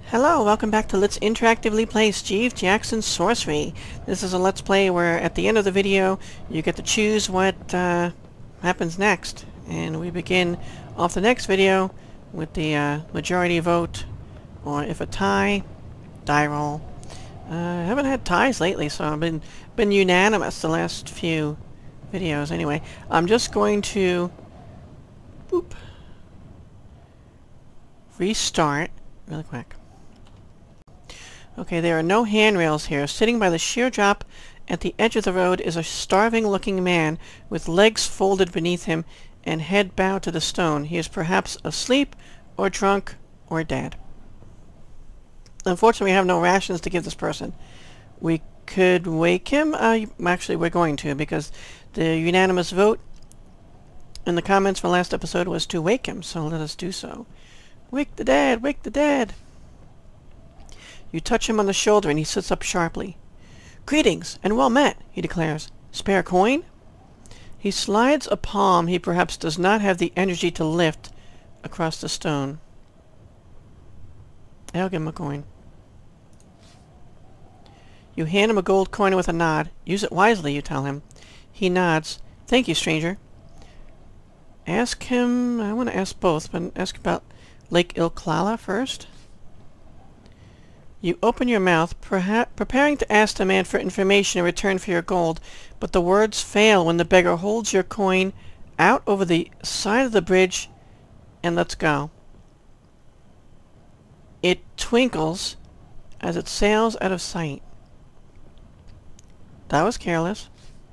Hello, welcome back to Let's Interactively Play Steve Jackson's Sorcery. This is a Let's Play where at the end of the video you get to choose what happens next. And we begin off the next video with the majority vote, or if a tie, die roll. I haven't had ties lately, so I've been unanimous the last few videos. Anyway, I'm just going to restart really quick. Okay, there are no handrails here. Sitting by the sheer drop at the edge of the road is a starving-looking man with legs folded beneath him and head bowed to the stone. He is perhaps asleep, or drunk, or dead. Unfortunately, we have no rations to give this person. We could wake him. Actually, we're going to, because the unanimous vote in the comments for last episode was to wake him, so let us do so. Wake the dead! Wake the dead! You touch him on the shoulder and he sits up sharply. "Greetings, and well met," he declares. "Spare coin?" He slides a palm he perhaps does not have the energy to lift across the stone. I'll give him a coin. You hand him a gold coin with a nod. "Use it wisely," you tell him. He nods. "Thank you, stranger." Ask him... I want to ask both, but ask about Lake Ilklala first. You open your mouth, preparing to ask the man for information in return for your gold, but the words fail when the beggar holds your coin out over the side of the bridge and lets go. It twinkles as it sails out of sight. That was careless.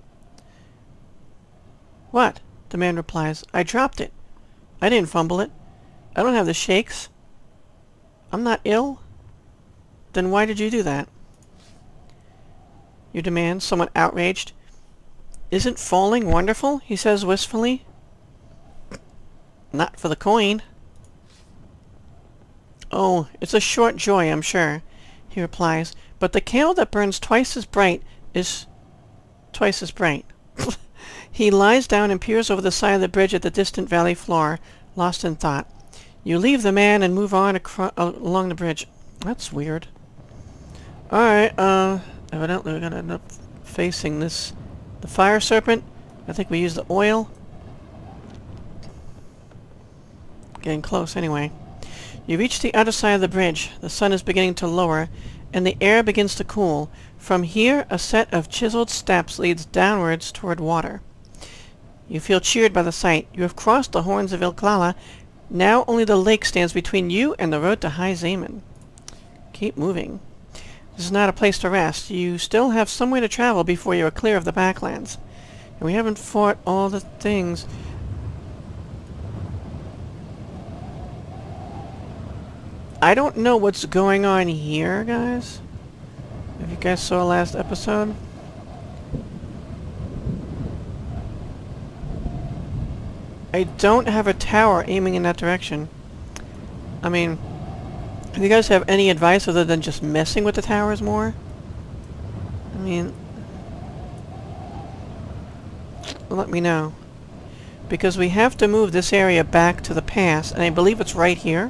"What?" the man replies. "I dropped it. I didn't fumble it. I don't have the shakes. I'm not ill." "Then why did you do that?" You demand, somewhat outraged. "Isn't falling wonderful?" he says wistfully. "Not for the coin." "Oh, it's a short joy, I'm sure," he replies, "but the candle that burns twice as bright is twice as bright." He lies down and peers over the side of the bridge at the distant valley floor, lost in thought. You leave the man and move on along the bridge. That's weird. Alright, evidently we're gonna end up facing the fire serpent. I think we used the oil. Getting close anyway. You reach the other side of the bridge. The sun is beginning to lower, and the air begins to cool. From here, a set of chiseled steps leads downwards toward water. You feel cheered by the sight. You have crossed the horns of Ilklala. Now only the lake stands between you and the road to High Zaman. Keep moving. This is not a place to rest. You still have some way to travel before you are clear of the backlands. And we haven't fought all the things. I don't know what's going on here, guys. If you guys saw last episode. I don't have a tower aiming in that direction. I mean... if you guys have any advice other than just messing with the towers more? I mean... let me know. Because we have to move this area back to the pass, and I believe it's right here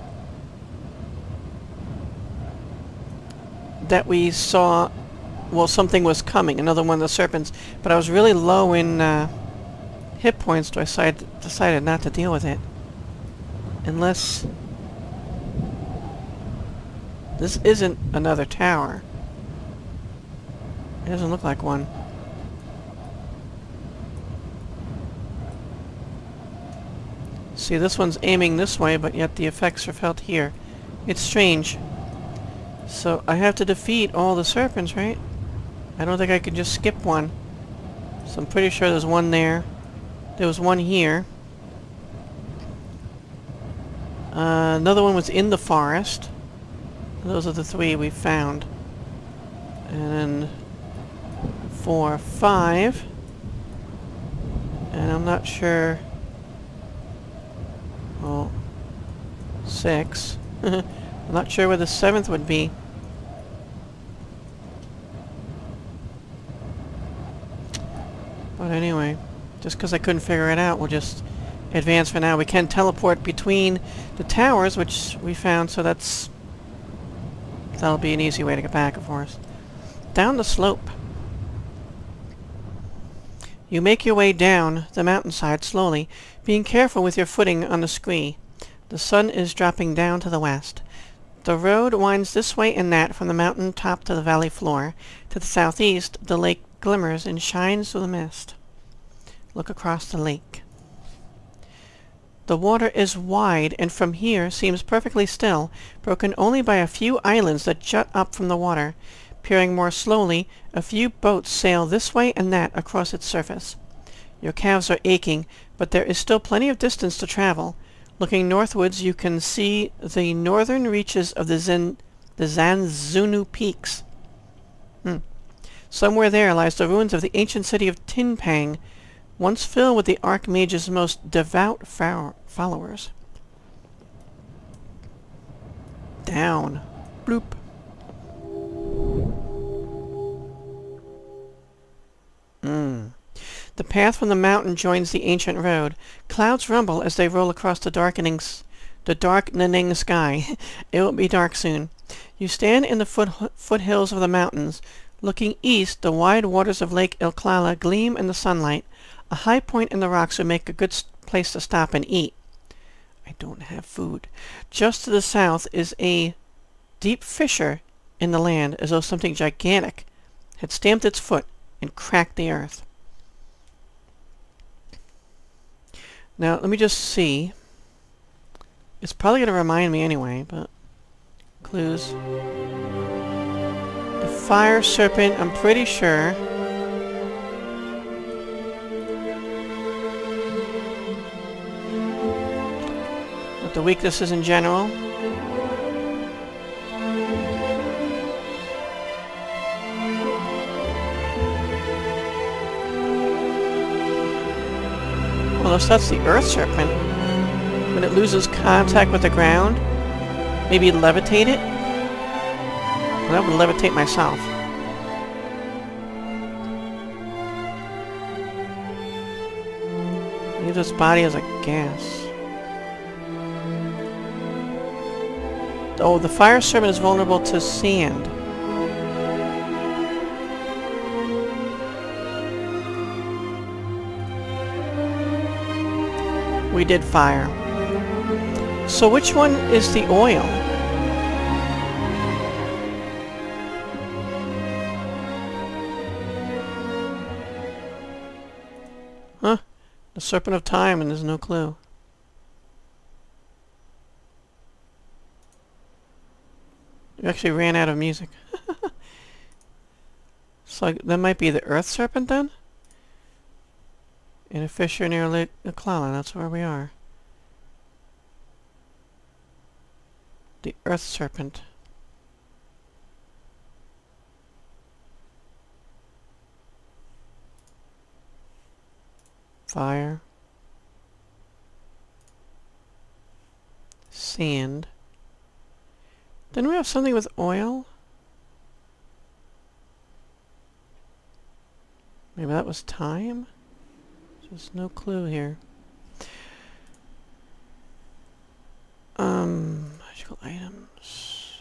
that we saw... well, something was coming, another one of the serpents, but I was really low in hit points, so I decided not to deal with it. Unless... this isn't another tower. It doesn't look like one. See, this one's aiming this way, but yet the effects are felt here. It's strange. So I have to defeat all the serpents, right? I don't think I can just skip one. So I'm pretty sure there's one there. There was one here. Another one was in the forest. Those are the three we found. And then 4, 5. And I'm not sure... well, 6. I'm not sure where the 7th would be. But anyway, just because I couldn't figure it out, we'll just advance for now. We can teleport between the towers, which we found, so that's That'll be an easy way to get back, of course. Down the slope. You make your way down the mountainside slowly, being careful with your footing on the scree. The sun is dropping down to the west. The road winds this way and that from the mountain top to the valley floor. To the southeast, the lake glimmers and shines through the mist. Look across the lake. The water is wide and from here seems perfectly still, broken only by a few islands that jut up from the water. Peering more slowly, a few boats sail this way and that across its surface. Your calves are aching, but there is still plenty of distance to travel. Looking northwards, you can see the northern reaches of the Zanzunu Peaks. Somewhere there lies the ruins of the ancient city of Tinpang, once filled with the Archmage's most devout followers. Down. Bloop. The path from the mountain joins the ancient road. Clouds rumble as they roll across the darkening sky. It will be dark soon. You stand in the foothills of the mountains. Looking east, the wide waters of Lake Ilklala gleam in the sunlight. A high point in the rocks would make a good place to stop and eat. I don't have food. Just to the south is a deep fissure in the land, as though something gigantic had stamped its foot and cracked the earth. Now, let me just see. It's probably going to remind me anyway, but... Clues. The fire serpent, I'm pretty sure. What the weakness is in general. Unless that's the earth serpent. When it loses contact with the ground, maybe levitate it? Well, that would levitate myself. Use this body as a gas. Oh, the fire serpent is vulnerable to sand. We did fire. So which one is the oil? Huh? The Serpent of Time, and there's no clue. We actually ran out of music. So that might be the Earth Serpent then? In a fissure near Lake Ilklala, that's where we are. The Earth Serpent. Fire. Sand. Didn't we have something with oil? Maybe that was time? There's no clue here. Magical items.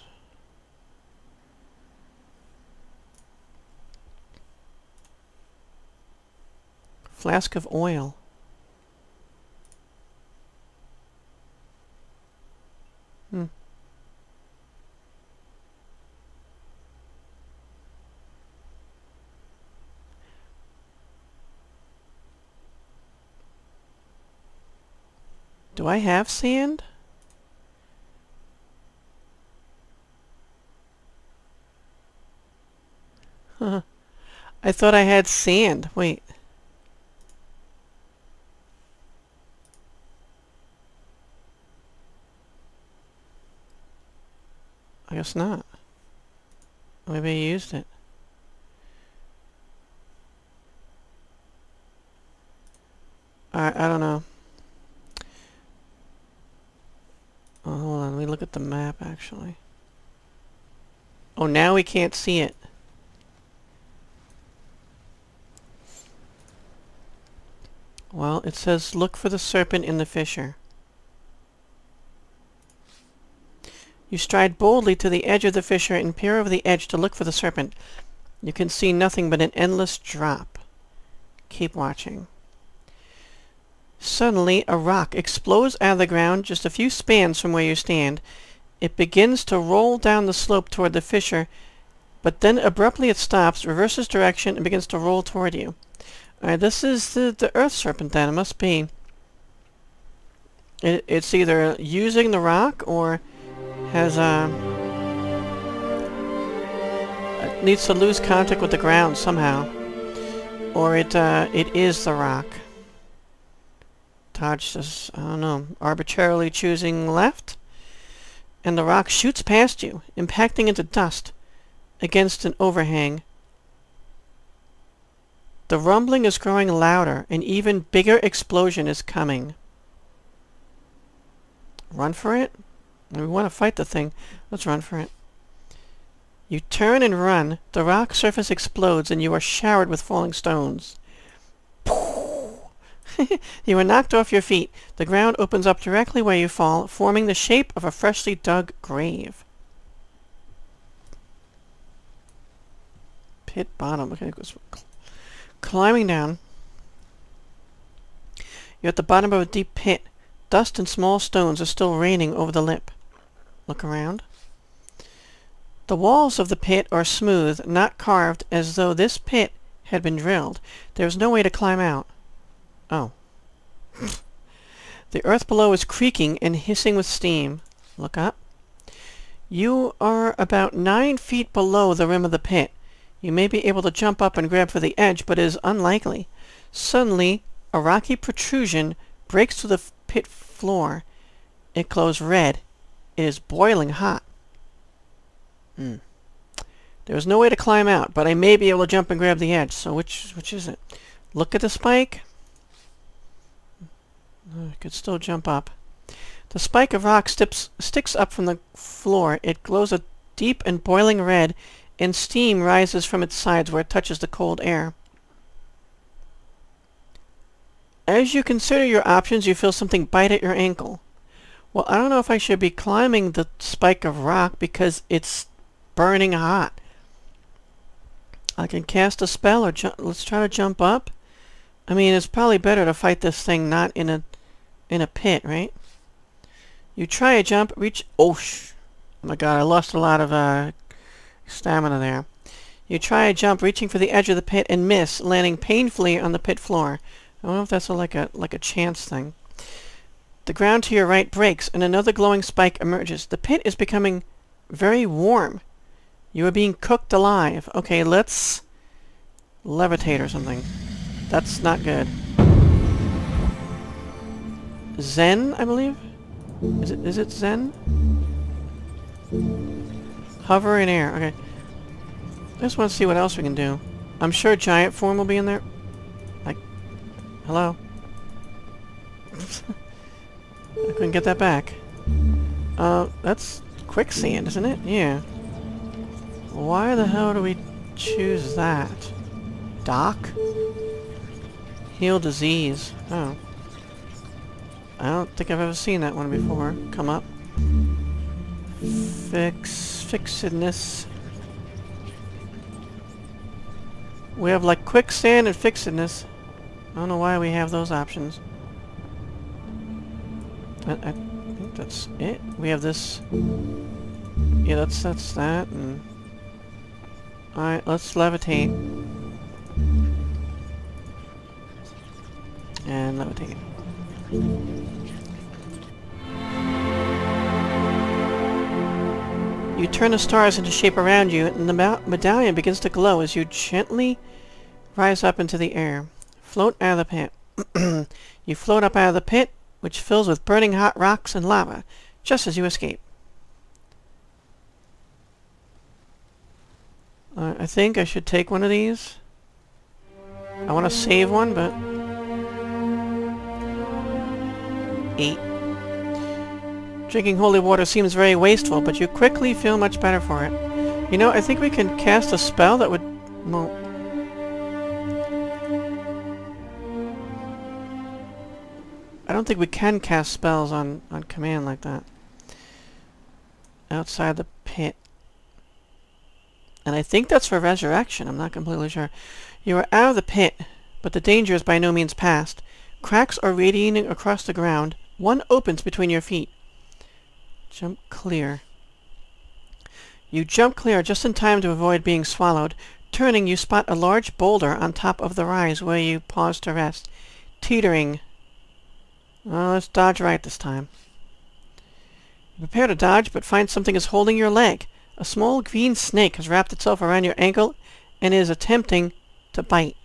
Flask of oil. Do I have sand? I thought I had sand. Wait. I guess not. Maybe I used it. I don't know. Oh, hold on. Let me look at the map, actually. Oh, now we can't see it. Well, it says, look for the serpent in the fissure. You stride boldly to the edge of the fissure and peer over the edge to look for the serpent. You can see nothing but an endless drop. Keep watching. Suddenly, a rock explodes out of the ground just a few spans from where you stand. It begins to roll down the slope toward the fissure, but then abruptly it stops, reverses direction, and begins to roll toward you. Alright, this is the earth serpent then. It must be. It's either using the rock or has it needs to lose contact with the ground somehow. Or it is the rock. Taj just, I don't know, arbitrarily choosing left, and the rock shoots past you, impacting into dust against an overhang. The rumbling is growing louder. An even bigger explosion is coming. Run for it? We want to fight the thing. Let's run for it. You turn and run. The rock surface explodes and you are showered with falling stones. You are knocked off your feet. The ground opens up directly where you fall, forming the shape of a freshly dug grave. Pit bottom. Okay, it goes climbing down. You're at the bottom of a deep pit. Dust and small stones are still raining over the lip. Look around. The walls of the pit are smooth, not carved, as though this pit had been drilled. There is no way to climb out. Oh. The earth below is creaking and hissing with steam. Look up. You are about 9 feet below the rim of the pit. You may be able to jump up and grab for the edge, but it is unlikely. Suddenly, a rocky protrusion breaks through the pit floor. It glows red. It is boiling hot. There is no way to climb out, but I may be able to jump and grab the edge. So which is it? Look at the spike. I could still jump up. The spike of rock sticks up from the floor. It glows a deep and boiling red, and steam rises from its sides where it touches the cold air. As you consider your options, you feel something bite at your ankle. Well, I don't know if I should be climbing the spike of rock because it's burning hot. I can cast a spell or let's try to jump up. I mean, it's probably better to fight this thing not in a pit, right? You try a jump, reach... Oh my god, I lost a lot of stamina there. You try a jump, reaching for the edge of the pit, and miss, landing painfully on the pit floor. I don't know if that's like a chance thing. The ground to your right breaks, and another glowing spike emerges. The pit is becoming very warm. You are being cooked alive. Okay, let's levitate or something. That's not good. Zen, I believe? Is it Zen? Hover in air. Okay. I just want to see what else we can do. I'm sure giant form will be in there. Like, hello? I couldn't get that back. That's quicksand, isn't it? Yeah. Why the hell do we choose that? Dock? Heal disease. Oh. I don't think I've ever seen that one before. Come up. Fixedness. We have like quicksand and fixedness. I don't know why we have those options. I think that's it. We have this. Yeah, that's that. And alright, let's levitate. And levitate. You turn the stars into shape around you, and the medallion begins to glow as you gently rise up into the air. Float out of the pit. You float up out of the pit, which fills with burning hot rocks and lava, just as you escape. I think I should take one of these. I want to save one, but... 8. Drinking holy water seems very wasteful, but you quickly feel much better for it. You know, I think we can cast a spell that would... Well, I don't think we can cast spells on command like that. outside the pit. And I think that's for resurrection. I'm not completely sure. You are out of the pit, but the danger is by no means past. Cracks are radiating across the ground. One opens between your feet. Jump clear. You jump clear just in time to avoid being swallowed. Turning, you spot a large boulder on top of the rise where you pause to rest. Teetering. Well, let's dodge right this time. You prepare to dodge, but find something is holding your leg. A small green snake has wrapped itself around your ankle and is attempting to bite.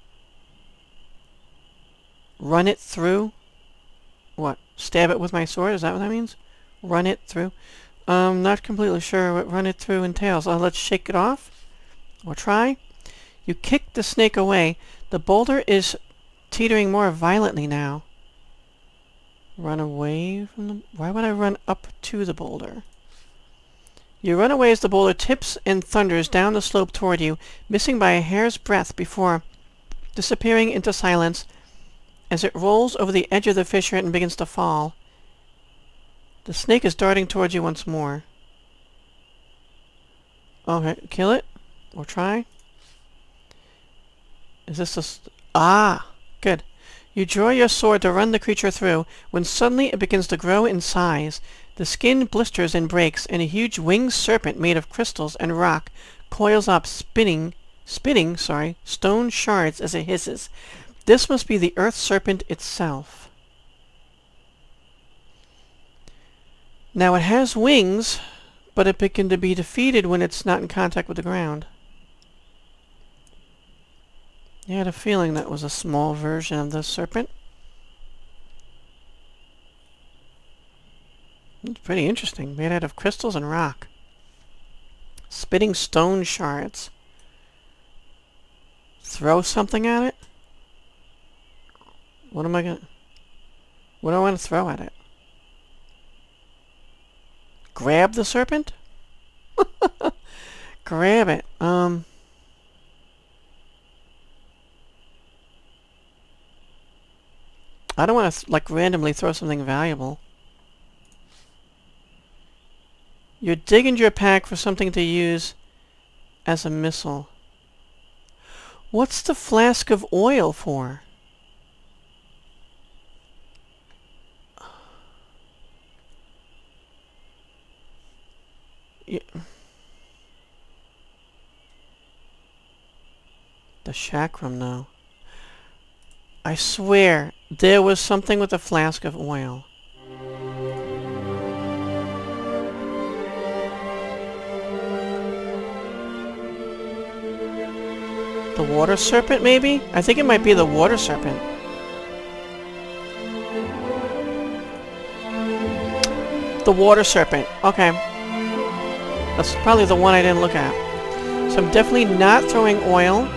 Run it through? What? Stab it with my sword? Is that what that means? Run it through? Not completely sure what run it through entails. Let's shake it off. Or try. You kick the snake away. The boulder is teetering more violently now. Run away from the... Why would I run up to the boulder? You run away as the boulder tips and thunders down the slope toward you, missing by a hair's breadth before disappearing into silence as it rolls over the edge of the fissure and begins to fall. The snake is darting towards you once more. Okay, kill it. Or try. Is this a... Ah! Good. You draw your sword to run the creature through, when suddenly it begins to grow in size. The skin blisters and breaks, and a huge winged serpent made of crystals and rock coils up, spitting stone shards as it hisses. This must be the earth serpent itself. Now it has wings, but it can be defeated when it's not in contact with the ground. I had a feeling that was a small version of the serpent. It's pretty interesting. Made out of crystals and rock. Spitting stone shards. Throw something at it? What am I gonna... What do I want to throw at it? Grab the serpent? Grab it. I don't want to, like, randomly throw something valuable. You're digging your pack for something to use as a missile. What's the flask of oil for? Yeah. The chakram, though. I swear, there was something with a flask of oil. The water serpent, maybe? I think it might be the water serpent. The water serpent. Okay. That's probably the one I didn't look at. So I'm definitely not throwing oil.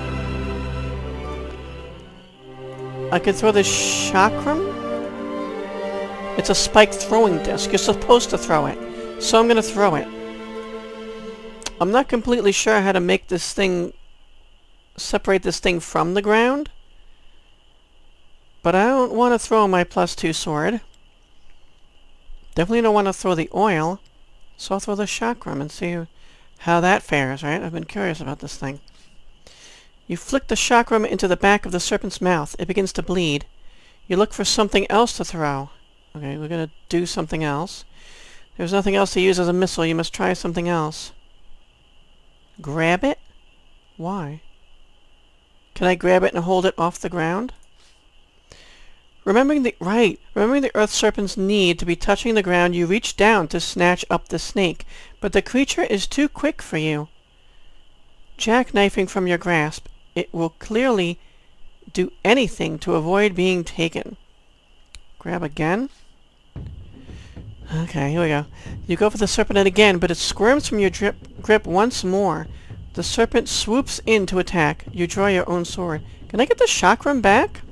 I could throw the chakram? It's a spiked throwing disc. You're supposed to throw it. So I'm gonna throw it. I'm not completely sure how to make this thing... separate this thing from the ground. But I don't want to throw my +2 sword. Definitely don't want to throw the oil. So I'll throw the chakram and see how that fares, right? I've been curious about this thing. You flick the chakram into the back of the serpent's mouth. It begins to bleed. You look for something else to throw. Okay, we're gonna do something else. There's nothing else to use as a missile. You must try something else. Grab it? Why? Can I grab it and hold it off the ground? Remembering the earth serpent's need to be touching the ground, you reach down to snatch up the snake, but the creature is too quick for you. Jackknifing from your grasp, it will clearly do anything to avoid being taken. Grab again. Okay, here we go. You go for the serpent again, but it squirms from your grip once more. The serpent swoops in to attack. You draw your own sword. Can I get the chakram back?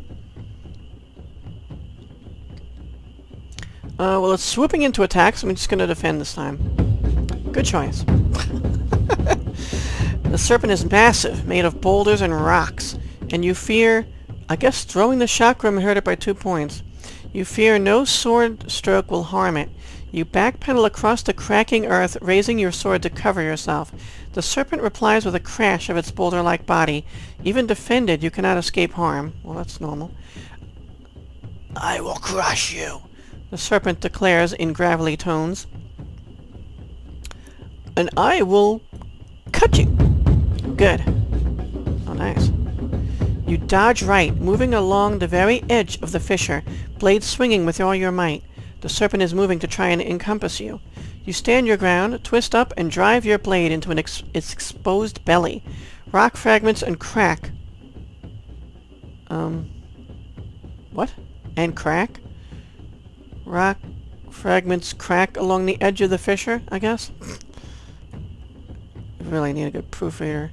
Well, it's swooping in to attack, so I'm just going to defend this time. Good choice. The serpent is massive, made of boulders and rocks, and you fear... I guess throwing the chakram hurt it by 2 points. You fear no sword stroke will harm it. You backpedal across the cracking earth, raising your sword to cover yourself. The serpent replies with a crash of its boulder-like body. Even defended, you cannot escape harm. Well, that's normal. I will crush you, the serpent declares in gravelly tones. And I will cut you. Good. Oh, nice. You dodge right, moving along the very edge of the fissure, blade swinging with all your might. The serpent is moving to try and encompass you. You stand your ground, twist up, and drive your blade into its exposed belly. Rock fragments and crack. What? And crack? Rock fragments crack along the edge of the fissure, I guess? I really need a good proofreader.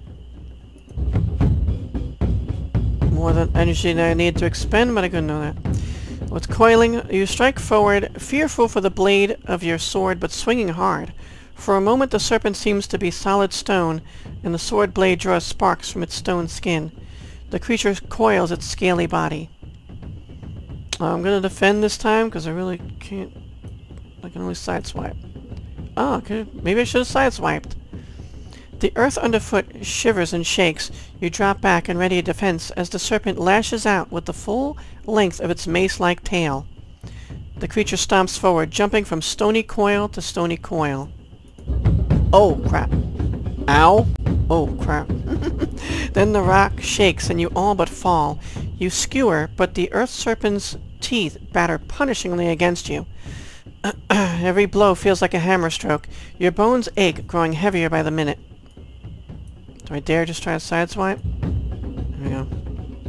More than energy that I need to expend, but I couldn't know that. With coiling, you strike forward, fearful for the blade of your sword, but swinging hard. For a moment the serpent seems to be solid stone, and the sword blade draws sparks from its stone skin. The creature coils its scaly body. I'm gonna defend this time, because I really can't... I can only sideswipe. Oh, okay. Maybe I should have sideswiped. The earth underfoot shivers and shakes. You drop back and ready a defense as the serpent lashes out with the full length of its mace-like tail. The creature stomps forward, jumping from stony coil to stony coil. Oh, crap. Ow. Oh, crap. Then the rock shakes and you all but fall. You skewer, but the earth serpent's teeth batter punishingly against you. Every blow feels like a hammer stroke. Your bones ache, growing heavier by the minute. Do I dare just try to sideswipe? There we go.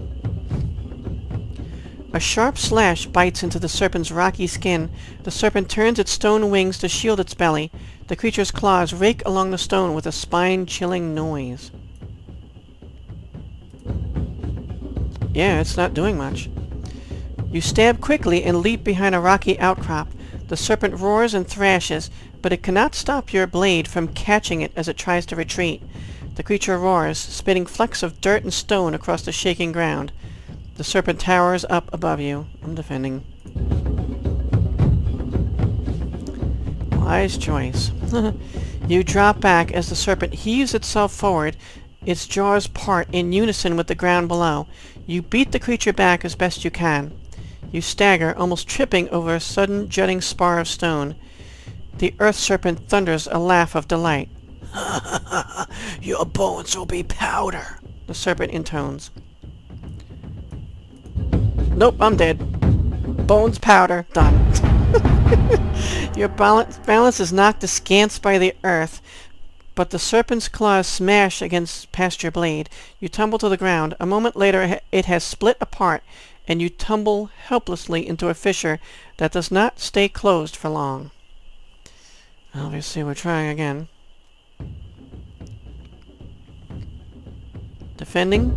A sharp slash bites into the serpent's rocky skin. The serpent turns its stone wings to shield its belly. The creature's claws rake along the stone with a spine-chilling noise. Yeah, it's not doing much. You stab quickly and leap behind a rocky outcrop. The serpent roars and thrashes, but it cannot stop your blade from catching it as it tries to retreat. The creature roars, spitting flecks of dirt and stone across the shaking ground. The serpent towers up above you. I'm defending. Wise choice. You drop back as the serpent heaves itself forward, its jaws part in unison with the ground below. You beat the creature back as best you can. You stagger, almost tripping over a sudden jutting spar of stone. The earth serpent thunders a laugh of delight. Your bones will be powder, the serpent intones. Nope, I'm dead. Bones, powder, done. Your balance is knocked askance by the earth, but the serpent's claws smash past your blade. You tumble to the ground. A moment later it has split apart, and you tumble helplessly into a fissure that does not stay closed for long. Obviously, we're trying again. Defending.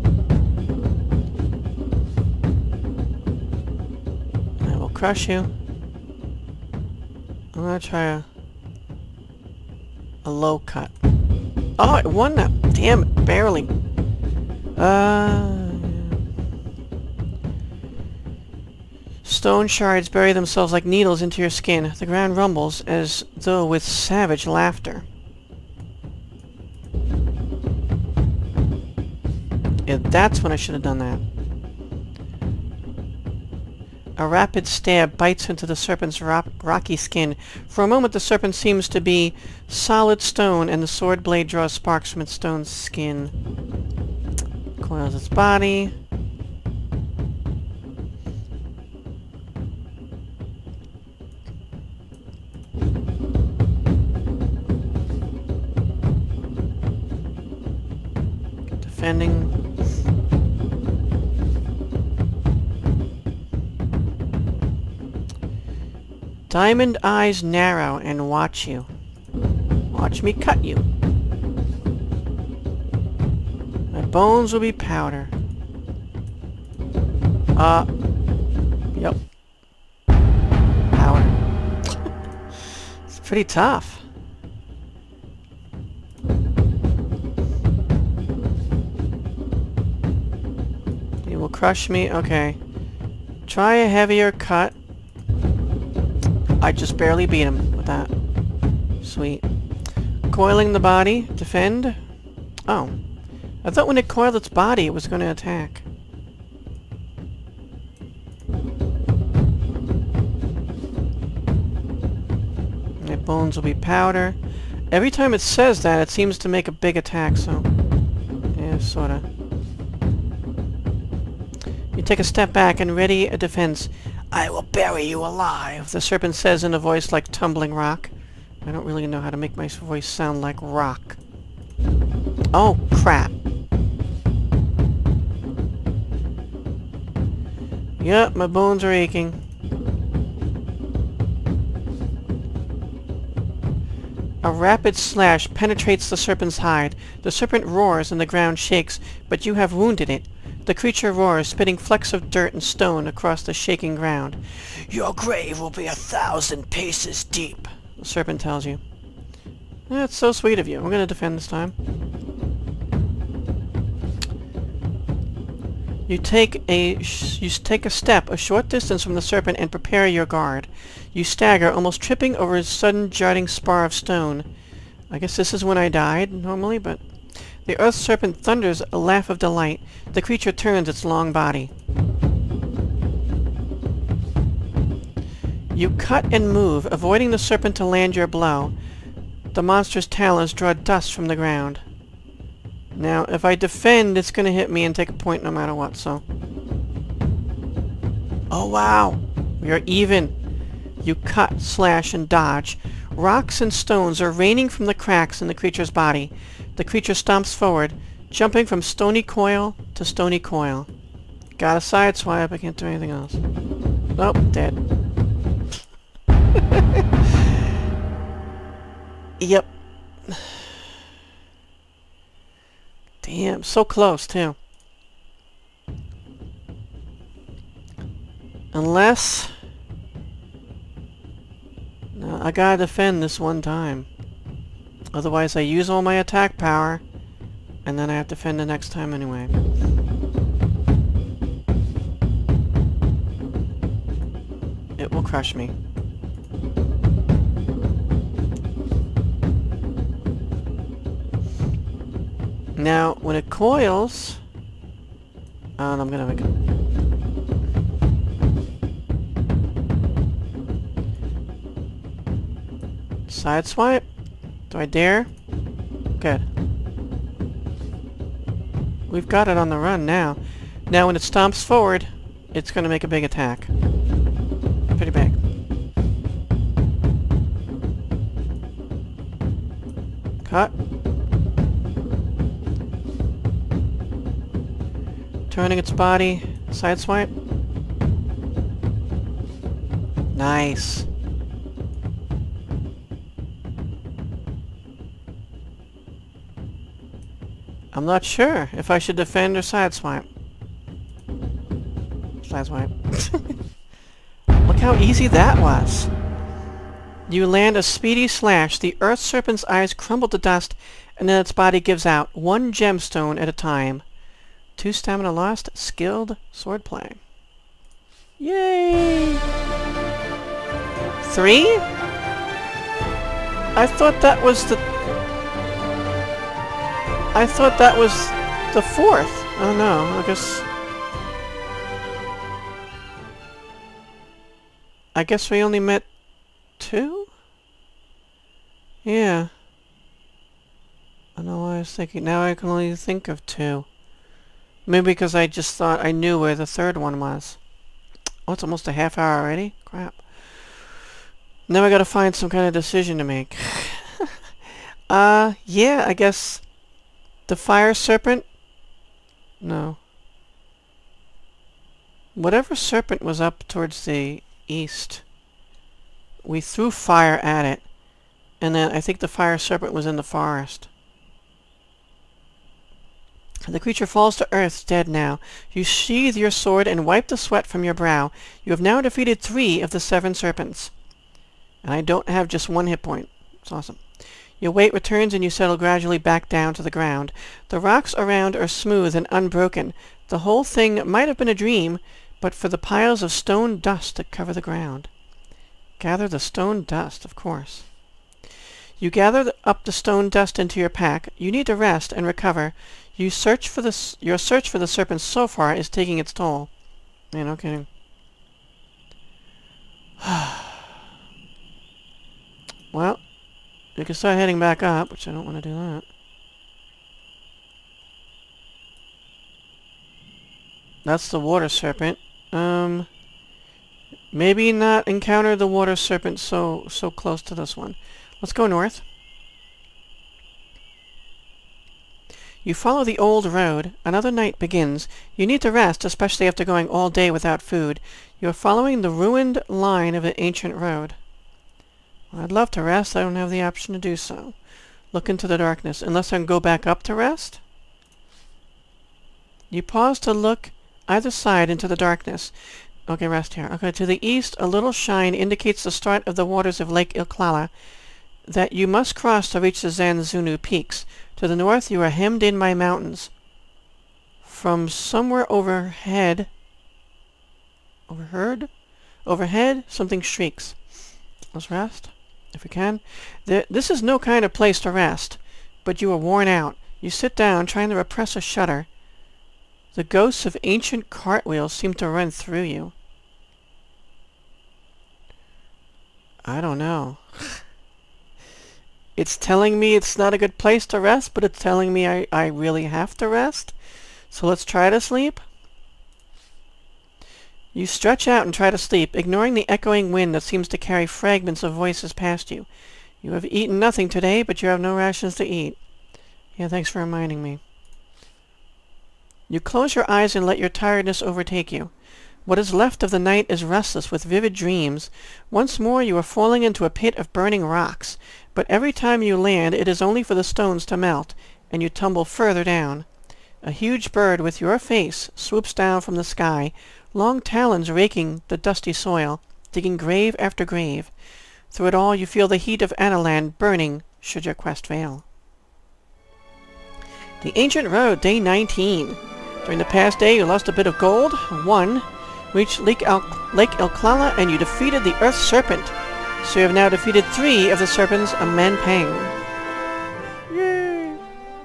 I will crush you. I'm gonna try a low cut. Oh, it won that. Damn it, barely. Stone shards bury themselves like needles into your skin. The ground rumbles as though with savage laughter. Yeah, that's when I should have done that. A rapid stab bites into the serpent's rocky skin. For a moment the serpent seems to be solid stone, and the sword blade draws sparks from its stone skin. Coils its body. Defending. Diamond eyes narrow and watch you. Watch me cut you. My bones will be powder. Yep. Powder. It's pretty tough. You will crush me? Okay. Try a heavier cut. I just barely beat him with that. Sweet. Coiling the body. Defend. Oh. I thought when it coiled its body it was going to attack. My bones will be powder. Every time it says that, it seems to make a big attack, so... yeah, sorta. You take a step back and ready a defense. I will bury you alive, the serpent says in a voice like tumbling rock. I don't really know how to make my voice sound like rock. Oh, crap. Yep, my bones are aching. A rapid slash penetrates the serpent's hide. The serpent roars and the ground shakes, but you have wounded it. The creature roars, spitting flecks of dirt and stone across the shaking ground. Your grave will be 1,000 paces deep, the serpent tells you. That's so sweet of you. I'm going to defend this time. You take a step a short distance from the serpent and prepare your guard. You stagger, almost tripping over a sudden jutting spar of stone. I guess this is when I died, normally, but... The earth serpent thunders a laugh of delight. The creature turns its long body. You cut and move, avoiding the serpent to land your blow. The monster's talons draw dust from the ground. Now, if I defend, it's going to hit me and take a point no matter what, so... Oh, wow! We are even. You cut, slash, and dodge. Rocks and stones are raining from the cracks in the creature's body. The creature stomps forward, jumping from stony coil to stony coil. Got a sideswipe, I can't do anything else. Nope, dead. Yep. Damn, so close, too. Unless... No, I gotta defend this one time. Otherwise I use all my attack power, and then I have to defend the next time anyway. It will crush me. Now, when it coils... I'm gonna make it... Sideswipe? Do I dare? Good. We've got it on the run now. Now when it stomps forward, it's gonna make a big attack. Pretty big. Cut. Turning its body. Sideswipe. Nice. I'm not sure if I should defend or sideswipe. Sideswipe. Look how easy that was. You land a speedy slash. The earth serpent's eyes crumble to dust, and then its body gives out, one gemstone at a time. 2 stamina lost. Skilled swordplay. Yay! 3? I thought that was the... I thought that was the 4th. Oh no, I guess we only met 2? Yeah. I know what I was thinking. Now I can only think of 2. Maybe because I just thought I knew where the 3rd one was. Oh, it's almost a half hour already? Crap. Now I gotta find some kind of decision to make. Yeah, I guess... The fire serpent? No. Whatever serpent was up towards the east, we threw fire at it, and then I think the fire serpent was in the forest. The creature falls to earth, dead now. You sheathe your sword and wipe the sweat from your brow. You have now defeated 3 of the 7 serpents. And I don't have just 1 hit point. It's awesome. Your weight returns and you settle gradually back down to the ground. The rocks around are smooth and unbroken. The whole thing might have been a dream, but for the piles of stone dust that cover the ground. Gather the stone dust, of course. You gather up the stone dust into your pack. You need to rest and recover. Your search for the serpent so far is taking its toll. Man, no kidding. Well, you can start heading back up, which I don't want to do that. That's the water serpent. Maybe not encounter the water serpent so close to this one. Let's go north. You follow the old road. Another night begins. You need to rest, especially after going all day without food. You are following the ruined line of an ancient road. Well, I'd love to rest. I don't have the option to do so. Look into the darkness. Unless I can go back up to rest? You pause to look either side into the darkness. Okay, rest here. Okay, to the east, a little shine indicates the start of the waters of Lake Ilklala that you must cross to reach the Zanzunu peaks. To the north, you are hemmed in by mountains. From somewhere overhead, something shrieks. Let's rest, if we can. This is no kind of place to rest, but you are worn out. You sit down, trying to repress a shudder. The ghosts of ancient cartwheels seem to run through you. I don't know. It's telling me it's not a good place to rest, but it's telling me I really have to rest. So let's try to sleep. You stretch out and try to sleep, ignoring the echoing wind that seems to carry fragments of voices past you. You have eaten nothing today, but you have no rations to eat. Yeah, thanks for reminding me. You close your eyes and let your tiredness overtake you. What is left of the night is restless with vivid dreams. Once more you are falling into a pit of burning rocks, but every time you land it is only for the stones to melt, and you tumble further down. A huge bird with your face swoops down from the sky, long talons raking the dusty soil, digging grave after grave. Through it all you feel the heat of Analand burning should your quest fail. The Ancient Road, Day 19. During the past day you lost a bit of gold, 1, reached Lake Ilklala, and you defeated the Earth Serpent. So you have now defeated 3 of the serpents of Manpang. Yay!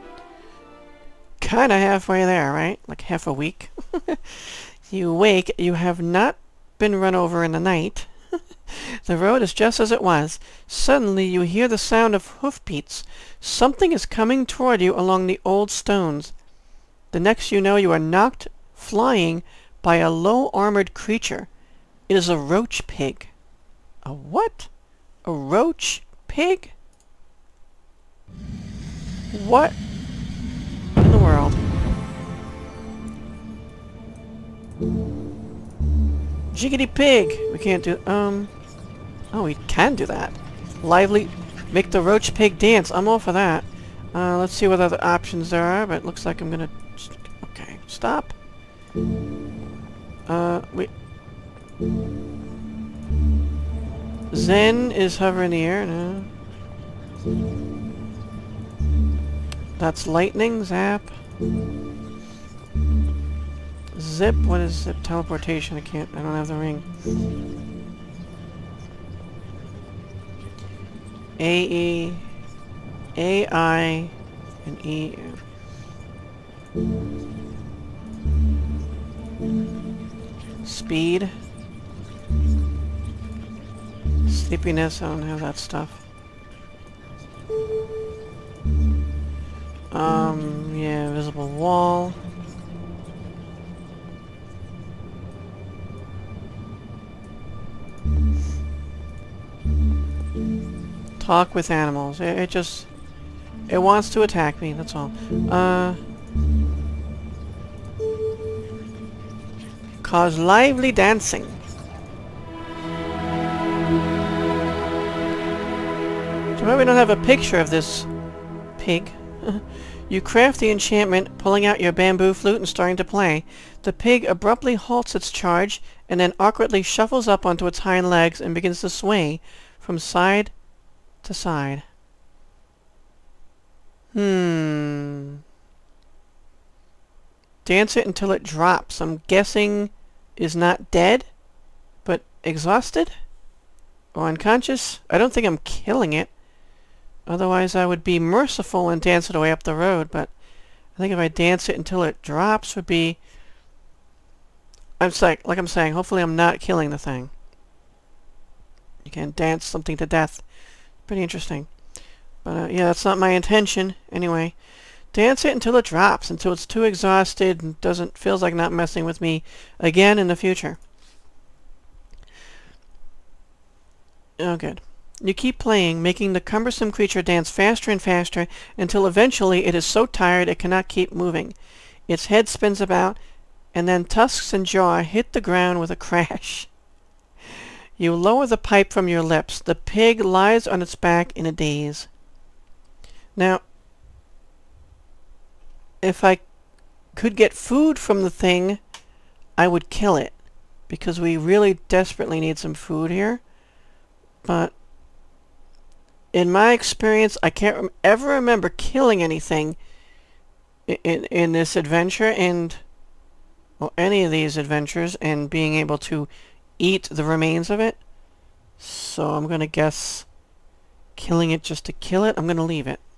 Kinda halfway there, right? Like half a week. You wake, you have not been run over in the night. The road is just as it was. Suddenly you hear the sound of hoofbeats. Something is coming toward you along the old stones. The next you know you are knocked flying by a low-armored creature. It is a roach pig. A what? A roach pig? What in the world? Jiggity pig! We can't do... Oh, we can do that. Lively... Make the roach pig dance. I'm all for that. Let's see what other options there are, but it looks like I'm gonna... Okay, stop. Wait. Zen is hover in the air. No. That's lightning. Zap. Zip. What is zip? Teleportation. I don't have the ring. A-E. A-I. And E. Speed. Sleepiness, I don't have that stuff. Yeah, visible wall. Talk with animals. It wants to attack me, that's all. Cause lively dancing. So maybe we don't have a picture of this pig. You craft the enchantment, pulling out your bamboo flute and starting to play. The pig abruptly halts its charge and then awkwardly shuffles up onto its hind legs and begins to sway from side to side. Dance it until it drops. I'm guessing is not dead, but exhausted? or unconscious. I don't think I'm killing it. Otherwise I would be merciful and dance it away up the road, but I think if I dance it until it drops would be... like I'm saying, hopefully I'm not killing the thing. You can dance something to death. Pretty interesting. But yeah, that's not my intention. Anyway, dance it until it drops, until it's too exhausted and feels like not messing with me again in the future. Oh, good. You keep playing, making the cumbersome creature dance faster and faster until eventually it is so tired it cannot keep moving. Its head spins about, and then tusks and jaw hit the ground with a crash. You lower the pipe from your lips. The pig lies on its back in a daze. Now, if I could get food from the thing, I would kill it, because we really desperately need some food here. But in my experience, I can't ever remember killing anything in this adventure, well, any of these adventures, and being able to eat the remains of it. So I'm going to guess killing it just to kill it. I'm going to leave it.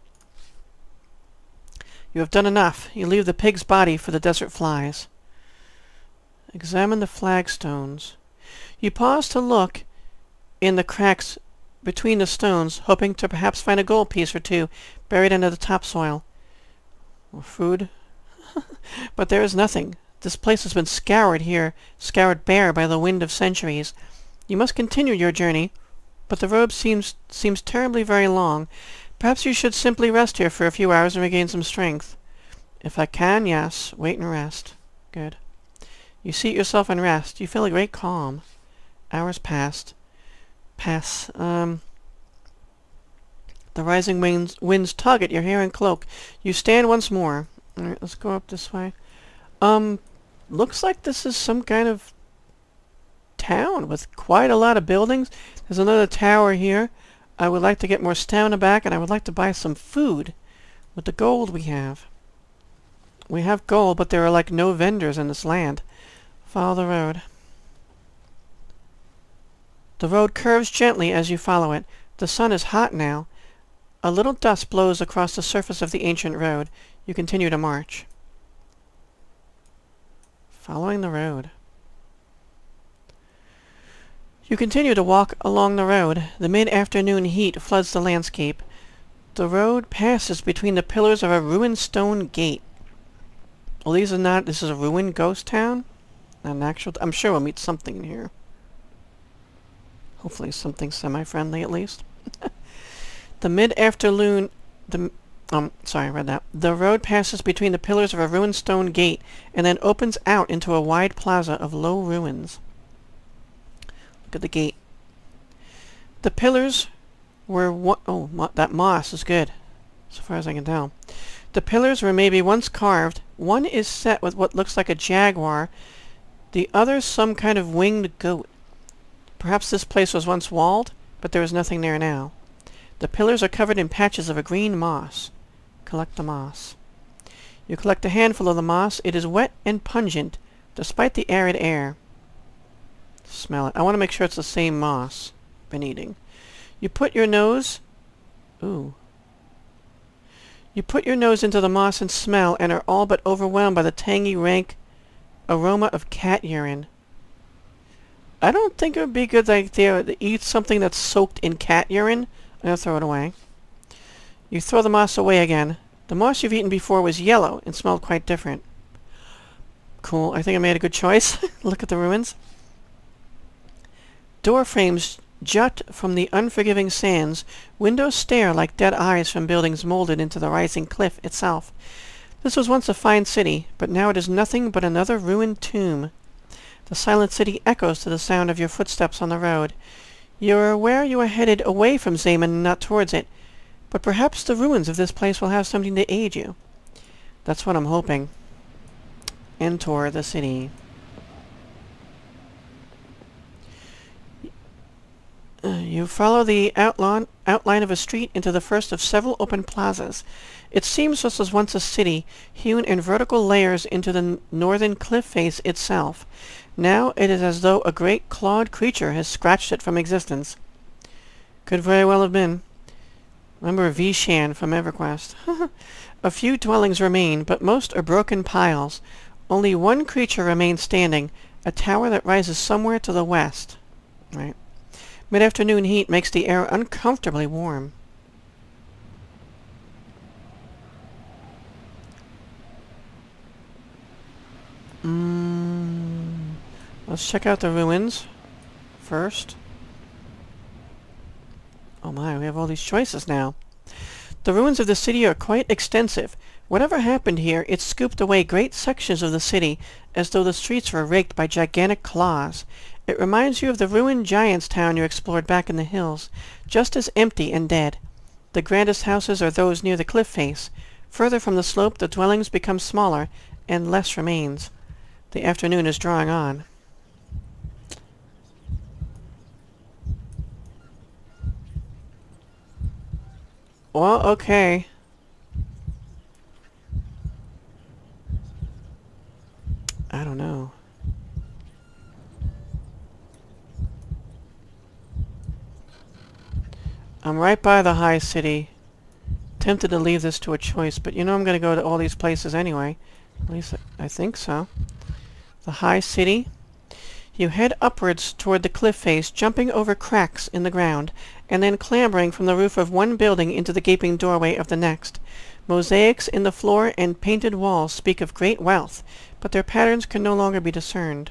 You have done enough. You leave the pig's body for the desert flies. Examine the flagstones. You pause to look in the cracks between the stones, hoping to perhaps find a gold piece or two buried under the topsoil. Or food. But there is nothing. This place has been scoured bare by the wind of centuries. You must continue your journey, but the road seems terribly very long. Perhaps you should simply rest here for a few hours and regain some strength. If I can, yes. Wait and rest. Good. You seat yourself and rest. You feel a great calm. Hours pass. The rising winds tug at your hair and cloak. You stand once more. Alright, let's go up this way. Looks like this is some kind of town with quite a lot of buildings. There's another tower here. I would like to get more stamina back, and I would like to buy some food with the gold we have. We have gold, but there are like no vendors in this land. Follow the road. The road curves gently as you follow it. The sun is hot now. A little dust blows across the surface of the ancient road. You continue to march. Following the road. You continue to walk along the road. The mid-afternoon heat floods the landscape. The road passes between the pillars of a ruined stone gate. Well, this is a ruined ghost town? An actual... I'm sure we'll meet something in here. Hopefully something semi-friendly at least. The mid-afternoon... sorry, I read that. The road passes between the pillars of a ruined stone gate and then opens out into a wide plaza of low ruins. Look at the gate. The pillars were... that moss is good, so far as I can tell. The pillars were maybe once carved. One is set with what looks like a jaguar. The other some kind of winged goat. Perhaps this place was once walled, but there is nothing there now. The pillars are covered in patches of a green moss. Collect the moss. You collect a handful of the moss. It is wet and pungent, despite the arid air. Smell it. I want to make sure it's the same moss I've been eating. You put your nose... Ooh. You put your nose into the moss and smell, and are all but overwhelmed by the tangy, rank aroma of cat urine. I don't think it would be a good idea to eat something that's soaked in cat urine. I'm going to throw it away. You throw the moss away again. The moss you've eaten before was yellow and smelled quite different. Cool. I think I made a good choice. Look at the ruins. Door frames jut from the unforgiving sands. Windows stare like dead eyes from buildings molded into the rising cliff itself. This was once a fine city, but now it is nothing but another ruined tomb. The silent city echoes to the sound of your footsteps on the road. You are aware you are headed away from Zaman, not towards it, but perhaps the ruins of this place will have something to aid you. That's what I'm hoping. Enter the city. You follow the outline of a street into the first of several open plazas. It seems this was once a city, hewn in vertical layers into the northern cliff face itself. Now it is as though a great clawed creature has scratched it from existence. Could very well have been. Remember Vishan from EverQuest. A few dwellings remain, but most are broken piles. Only one creature remains standing, a tower that rises somewhere to the west. Right. Mid-afternoon heat makes the air uncomfortably warm. Let's check out the ruins first. Oh my, we have all these choices now. The ruins of the city are quite extensive. Whatever happened here, it scooped away great sections of the city, as though the streets were raked by gigantic claws. It reminds you of the ruined giant's town you explored back in the hills, just as empty and dead. The grandest houses are those near the cliff face. Further from the slope, the dwellings become smaller, and less remains. The afternoon is drawing on. Well, okay. I don't know. I'm right by the high city. Tempted to leave this to a choice, but you know I'm going to go to all these places anyway. At least I think so. The high city. You head upwards toward the cliff face, jumping over cracks in the ground, and then clambering from the roof of one building into the gaping doorway of the next. Mosaics in the floor and painted walls speak of great wealth, but their patterns can no longer be discerned.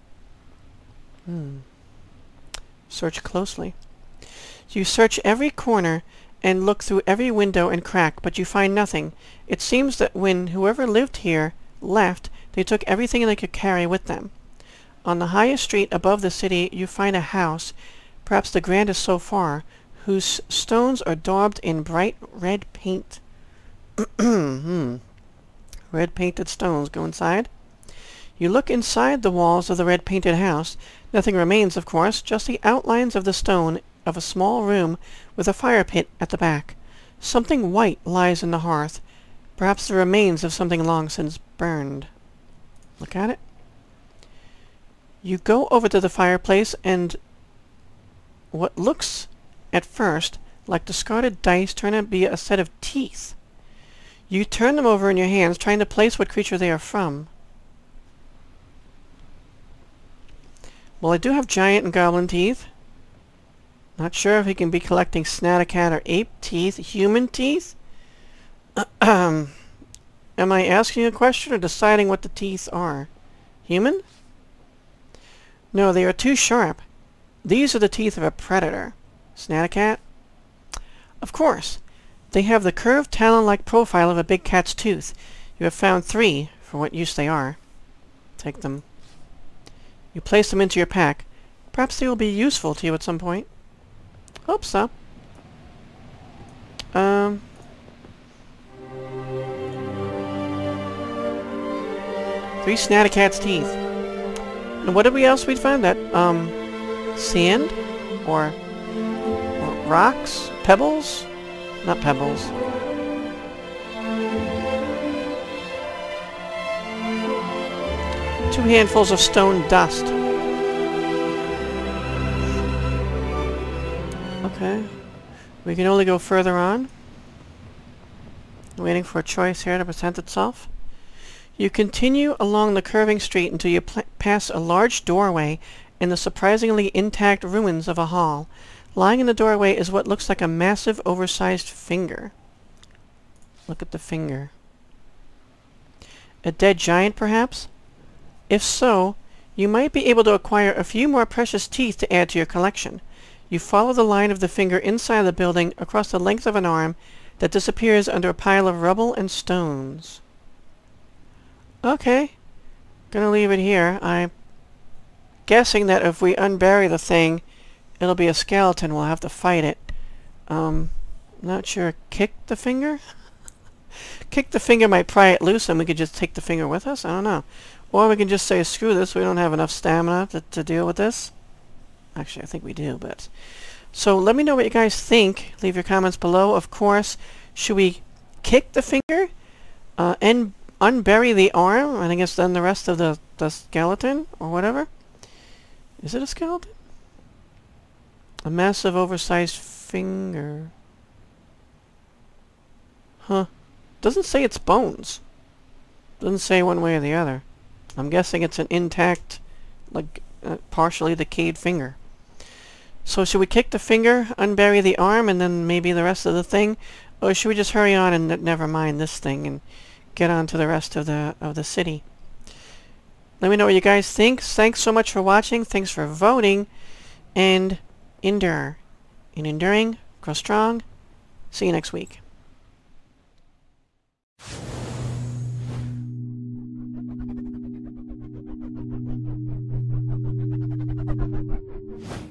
Search closely. You search every corner and look through every window and crack, but you find nothing. It seems that when whoever lived here left, they took everything they could carry with them. On the highest street above the city you find a house, perhaps the grandest so far, whose stones are daubed in bright red paint. Red painted stones. Go inside. You look inside the walls of the red painted house. Nothing remains, of course, just the outlines of the stone of a small room with a fire pit at the back. Something white lies in the hearth, perhaps the remains of something long since burned. Look at it. You go over to the fireplace, and what looks at first like discarded dice turn out to be a set of teeth. You turn them over in your hands, trying to place what creature they are from. Well, I do have giant and goblin teeth. Not sure if he can be collecting Snatacat or ape teeth. Human teeth? Am I asking a question or deciding what the teeth are? Human? No, they are too sharp. These are the teeth of a predator. Snatacat? Of course. They have the curved talon-like profile of a big cat's tooth. You have found 3, for what use they are. Take them. You place them into your pack. Perhaps they will be useful to you at some point. Hope so. 3 Snaticat's teeth. And what did we else we'd find? That, sand? Or rocks? Pebbles? Not pebbles. Two handfuls of stone dust. Okay. We can only go further on. Waiting for a choice here to present itself. You continue along the curving street until you pass a large doorway in the surprisingly intact ruins of a hall. Lying in the doorway is what looks like a massive, oversized finger. Look at the finger. A dead giant, perhaps? If so, you might be able to acquire a few more precious teeth to add to your collection. You follow the line of the finger inside the building across the length of an arm that disappears under a pile of rubble and stones. Okay. Gonna leave it here. I'm guessing that if we unbury the thing, it'll be a skeleton. We'll have to fight it. Not sure. Kick the finger? Kick the finger might pry it loose and we could just take the finger with us? I don't know. Or we can just say, screw this, we don't have enough stamina to deal with this. Actually, I think we do, but So let me know what you guys think. Leave your comments below. Of course, should we kick the finger and unbury the arm, and I guess then the rest of the skeleton or whatever? Is it a skeleton? A massive oversized finger. Huh. Doesn't say it's bones. Doesn't say one way or the other. I'm guessing it's an intact, like, partially decayed finger. So should we kick the finger, unbury the arm, and then maybe the rest of the thing? Or should we just hurry on and never mind this thing and get on to the rest of the city? Let me know what you guys think. Thanks so much for watching. Thanks for voting. And endure. In enduring, grow strong. See you next week.